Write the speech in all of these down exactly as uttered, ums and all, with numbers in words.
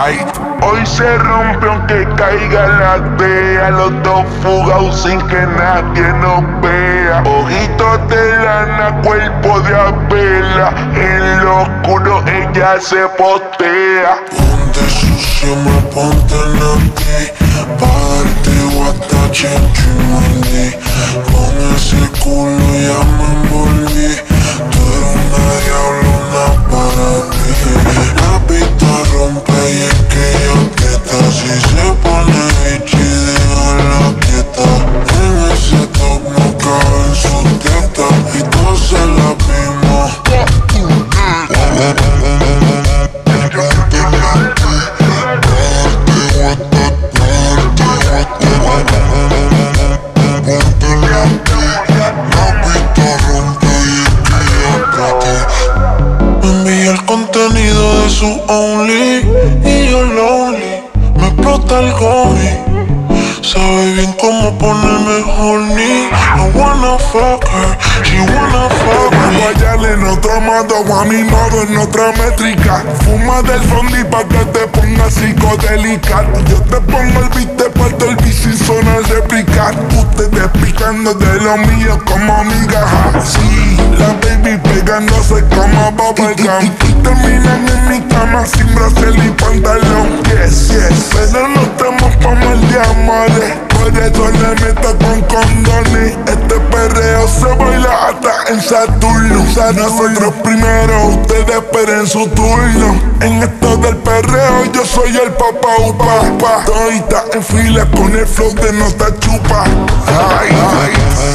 Ay, hoy se rompe aunque caiga la tea, los dos fugados sin que nadie nos vea. Ojitos de lana, cuerpo de abela, en lo oscuro ella se postea. Ponte sucio, me ponte en ti, pa' darte guata, chencho y mandí. Con ese culo ya me envolví, tú eres una diablona para mí. La pista rompe y es que ella quieta, si se pone bichi déjala quieta. En ese top no cabe en su teta y todos se la vimos. Contenido de su only y yo lonely. Me explota el gomi, sabe bien cómo ponerme horny. I wanna fuck her, she wanna fuck me. Guayale en otro modo, a mi modo en otra métrica. Fuma del fondi pa' que te pongas psicodélica. Yo te pongo el beat, te parto el beat sin zona réplica. Ustedes picando de lo mío como migaja. Sí, la baby pegándose como bubblegum. Y terminan en mi cama sin bracel y pantalón. Yes, yes, pero no estamos pa' mal de amores. Por eso le meto con condones. Este perreo se baila hasta en Saturno. Nosotros primero, ustedes esperen su turno. En esto del perreo yo soy el papá upa, pa. Todita en fila con el flow de nota chupa. Ay, ay.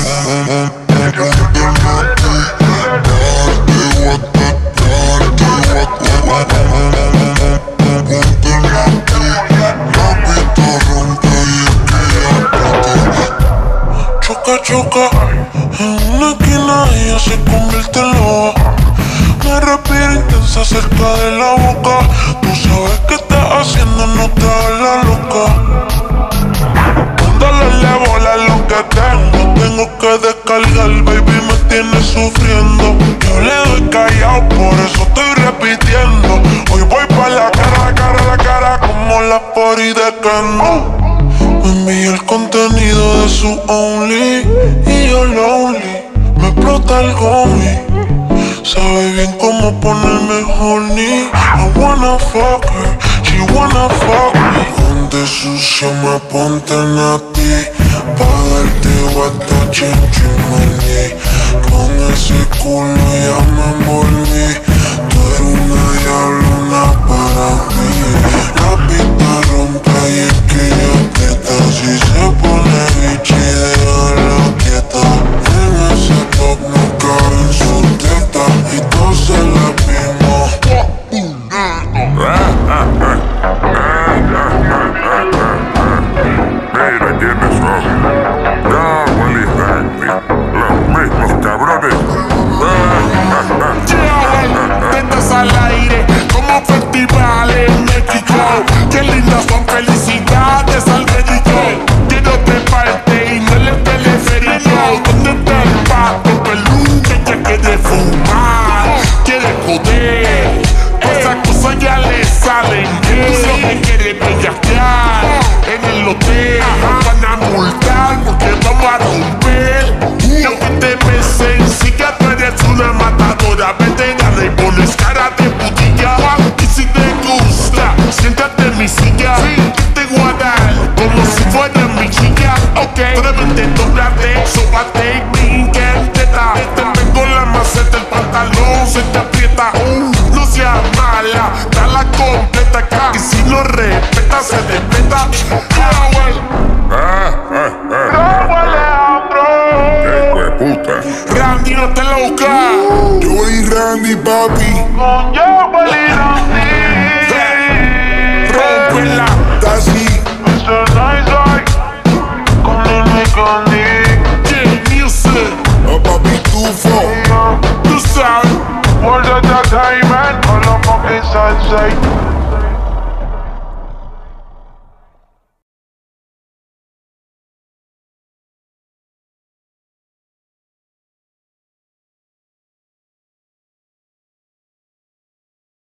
Choca, choca, en una esquina ella se convierte en loba. Me respira intensa cerca de la boca. Tú sabes que estás haciendo, no te hagas la loca. Dándole le bola lo que tengo. Tengo que descargar, baby, me tiene sufriendo. Yo le doy callado, por eso estoy repitiendo. Hoy voy pa' la cara, la cara, la cara, como la pori de Kendo. Me envía el contenido de su only y yo lonely. Me explota el gomi, sabe bien cómo ponerme horny. I wanna fuck her, she wanna fuck me. Ponte sucio, me ponte a ti, pa' darte guata, chencho y mandí. Con ese culo ya me envolví, tú eres una diablona para mí. La pista roja